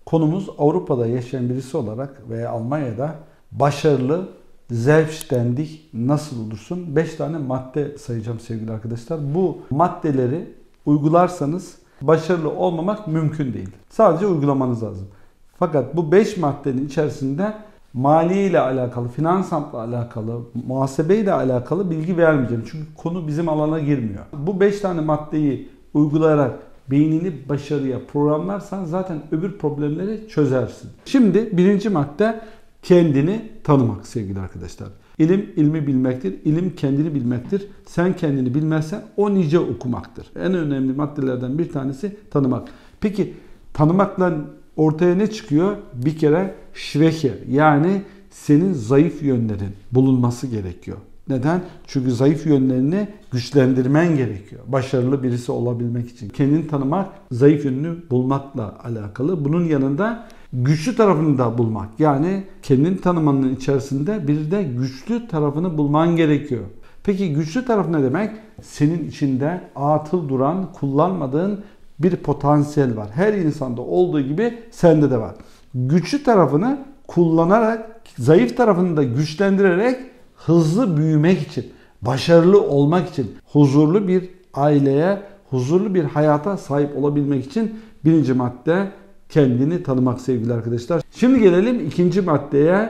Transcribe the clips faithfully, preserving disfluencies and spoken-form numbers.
Konumuz Avrupa'da yaşayan birisi olarak veya Almanya'da başarılı, selbstständig nasıl olursun? beş tane madde sayacağım sevgili arkadaşlar. Bu maddeleri uygularsanız başarılı olmamak mümkün değil. Sadece uygulamanız lazım. Fakat bu beş maddenin içerisinde maliye ile alakalı, finansla alakalı, muhasebe ile alakalı bilgi vermeyeceğim. Çünkü konu bizim alana girmiyor. Bu beş tane maddeyi uygulayarak beynini başarıya programlarsan zaten öbür problemleri çözersin. Şimdi birinci madde kendini tanımak sevgili arkadaşlar. İlim ilmi bilmektir. İlim kendini bilmektir. Sen kendini bilmezsen o nice okumaktır. En önemli maddelerden bir tanesi tanımak. Peki tanımakla ortaya ne çıkıyor? Bir kere Schwäche, yani senin zayıf yönlerin bulunması gerekiyor. Neden? Çünkü zayıf yönlerini güçlendirmen gerekiyor. Başarılı birisi olabilmek için. Kendini tanımak, zayıf yönünü bulmakla alakalı. Bunun yanında güçlü tarafını da bulmak. Yani kendini tanımanın içerisinde bir de güçlü tarafını bulman gerekiyor. Peki güçlü taraf ne demek? Senin içinde atıl duran, kullanmadığın bir potansiyel var. Her insanda olduğu gibi sende de var. Güçlü tarafını kullanarak, zayıf tarafını da güçlendirerek hızlı büyümek için, başarılı olmak için, huzurlu bir aileye, huzurlu bir hayata sahip olabilmek için birinci madde kendini tanımak sevgili arkadaşlar. Şimdi gelelim ikinci maddeye,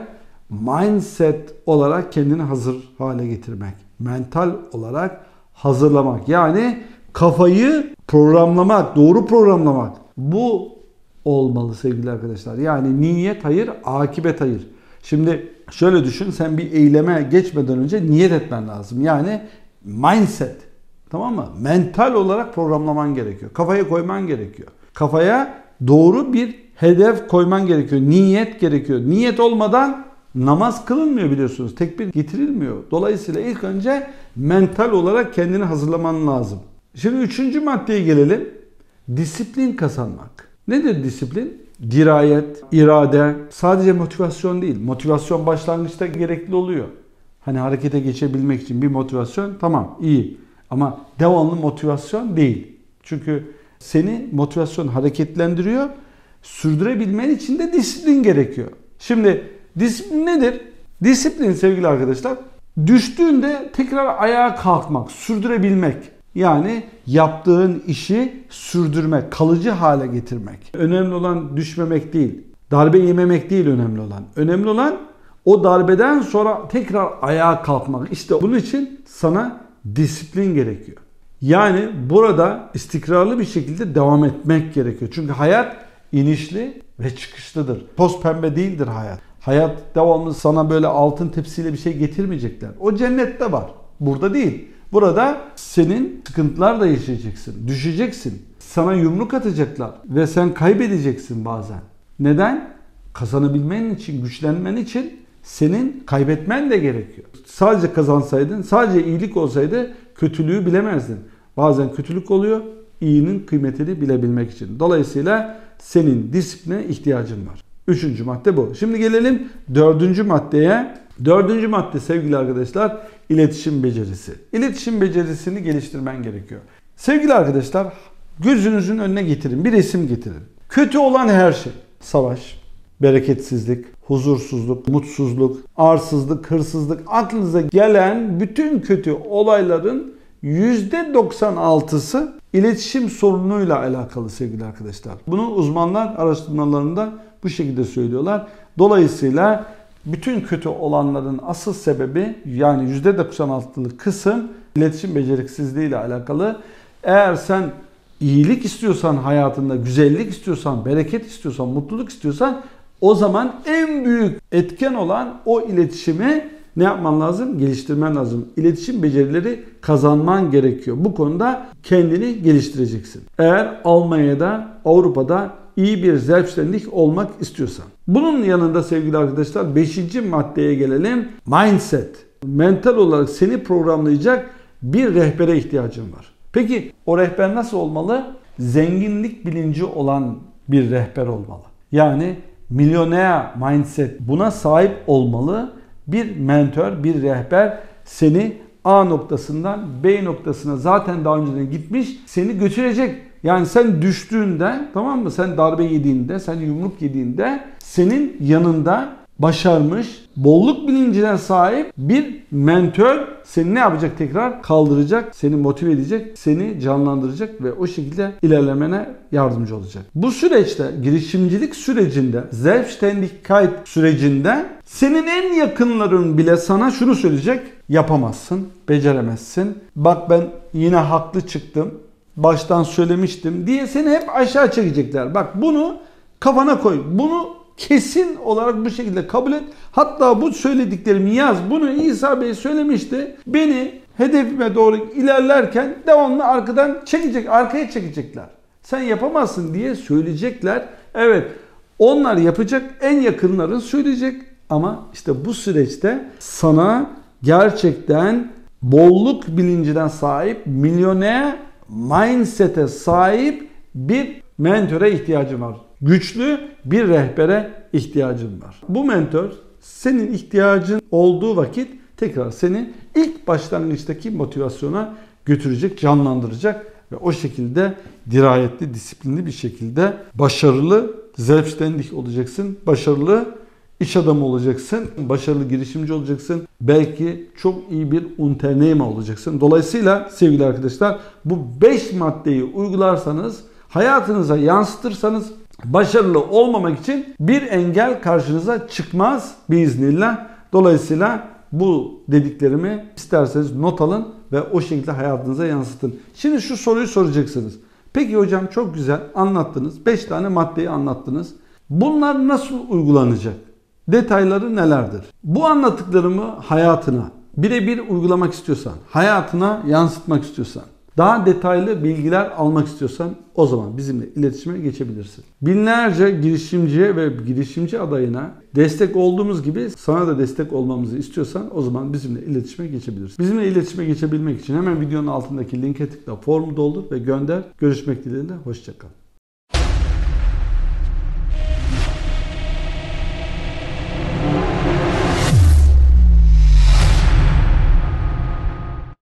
mindset olarak kendini hazır hale getirmek. Mental olarak hazırlamak. Yani kafayı programlamak, doğru programlamak. Bu olmalı sevgili arkadaşlar. Yani niyet hayır, akibet hayır. Şimdi şöyle düşün, sen bir eyleme geçmeden önce niyet etmen lazım. Yani mindset, tamam mı? Mental olarak programlaman gerekiyor. Kafaya koyman gerekiyor. Kafaya doğru bir hedef koyman gerekiyor. Niyet gerekiyor. Niyet olmadan namaz kılınmıyor biliyorsunuz. Tekbir getirilmiyor. Dolayısıyla ilk önce mental olarak kendini hazırlaman lazım. Şimdi üçüncü maddeye gelelim. Disiplin kazanmak. Nedir disiplin? Dirayet, irade, sadece motivasyon değil. Motivasyon başlangıçta gerekli oluyor. Hani harekete geçebilmek için bir motivasyon tamam iyi. Ama devamlı motivasyon değil. Çünkü seni motivasyon hareketlendiriyor. Sürdürebilmen için de disiplin gerekiyor. Şimdi disiplin nedir? Disiplin sevgili arkadaşlar, düştüğünde tekrar ayağa kalkmak, sürdürebilmek. Yani yaptığın işi sürdürmek, kalıcı hale getirmek. Önemli olan düşmemek değil, darbe yememek değil önemli olan. Önemli olan o darbeden sonra tekrar ayağa kalkmak. İşte bunun için sana disiplin gerekiyor. Yani burada istikrarlı bir şekilde devam etmek gerekiyor. Çünkü hayat inişli ve çıkışlıdır. Toz pembe değildir hayat. Hayat devamlı sana böyle altın tepsiyle bir şey getirmeyecekler. O cennette var. Burada değil. Burada senin sıkıntılar da yaşayacaksın. Düşeceksin. Sana yumruk atacaklar. Ve sen kaybedeceksin bazen. Neden? Kazanabilmen için, güçlenmen için senin kaybetmen de gerekiyor. Sadece kazansaydın, sadece iyilik olsaydı kötülüğü bilemezdin. Bazen kötülük oluyor, iyinin kıymetini bilebilmek için. Dolayısıyla senin disipline ihtiyacın var. Üçüncü madde bu. Şimdi gelelim dördüncü maddeye. Dördüncü madde sevgili arkadaşlar, iletişim becerisi. İletişim becerisini geliştirmen gerekiyor. Sevgili arkadaşlar, gözünüzün önüne getirin, bir resim getirin. Kötü olan her şey, savaş, bereketsizlik, huzursuzluk, mutsuzluk, arsızlık, hırsızlık, aklınıza gelen bütün kötü olayların yüzde doksan altısı iletişim sorunuyla alakalı sevgili arkadaşlar. Bunu uzmanlar araştırmalarında bu şekilde söylüyorlar. Dolayısıyla bütün kötü olanların asıl sebebi, yani yüzde doksan altılık kısım iletişim beceriksizliği ile alakalı. Eğer sen iyilik istiyorsan hayatında, güzellik istiyorsan, bereket istiyorsan, mutluluk istiyorsan, o zaman en büyük etken olan o iletişimi ne yapman lazım? Geliştirmen lazım. İletişim becerileri kazanman gerekiyor. Bu konuda kendini geliştireceksin. Eğer Almanya'da, Avrupa'da iyi bir selbstständig olmak istiyorsan. Bunun yanında sevgili arkadaşlar beşinci maddeye gelelim. Mindset. Mental olarak seni programlayacak bir rehbere ihtiyacın var. Peki o rehber nasıl olmalı? Zenginlik bilinci olan bir rehber olmalı. Yani milyoner mindset, buna sahip olmalı. Bir mentor, bir rehber seni A noktasından B noktasına zaten daha önceden gitmiş, seni götürecek. Yani sen düştüğünde, tamam mı? Sen darbe yediğinde, sen yumruk yediğinde senin yanında başarmış, bolluk bilincine sahip bir mentor seni ne yapacak tekrar? Kaldıracak, seni motive edecek, seni canlandıracak ve o şekilde ilerlemene yardımcı olacak. Bu süreçte, girişimcilik sürecinde, Selbstständigkeit sürecinde senin en yakınların bile sana şunu söyleyecek: yapamazsın, beceremezsin. Bak ben yine haklı çıktım, baştan söylemiştim diye seni hep aşağı çekecekler. Bak bunu kafana koy. Bunu kesin olarak bu şekilde kabul et. Hatta bu söylediklerimi yaz. Bunu İsa Bey söylemişti. Beni hedefime doğru ilerlerken devamlı arkadan çekecek, arkaya çekecekler. Sen yapamazsın diye söyleyecekler. Evet, onlar yapacak, en yakınların söyleyecek. Ama işte bu süreçte sana gerçekten bolluk bilincinden sahip, milyoner mindset'e sahip bir mentöre ihtiyacın var. Güçlü bir rehbere ihtiyacın var. Bu mentor senin ihtiyacın olduğu vakit tekrar seni ilk başlangıçtaki motivasyona götürecek, canlandıracak ve o şekilde dirayetli, disiplinli bir şekilde başarılı, selbstständig olacaksın. Başarılı iş adamı olacaksın. Başarılı girişimci olacaksın. Belki çok iyi bir Unternehmer olacaksın. Dolayısıyla sevgili arkadaşlar, bu beş maddeyi uygularsanız, hayatınıza yansıtırsanız başarılı olmamak için bir engel karşınıza çıkmaz biiznillah. Dolayısıyla bu dediklerimi isterseniz not alın ve o şekilde hayatınıza yansıtın. Şimdi şu soruyu soracaksınız. Peki hocam, çok güzel anlattınız. beş tane maddeyi anlattınız. Bunlar nasıl uygulanacak? Detayları nelerdir? Bu anlattıklarımı hayatına birebir uygulamak istiyorsan, hayatına yansıtmak istiyorsan, daha detaylı bilgiler almak istiyorsan o zaman bizimle iletişime geçebilirsin. Binlerce girişimciye ve girişimci adayına destek olduğumuz gibi sana da destek olmamızı istiyorsan o zaman bizimle iletişime geçebilirsin. Bizimle iletişime geçebilmek için hemen videonun altındaki linke tıkla, formu doldur ve gönder. Görüşmek dileğiyle, hoşça kal.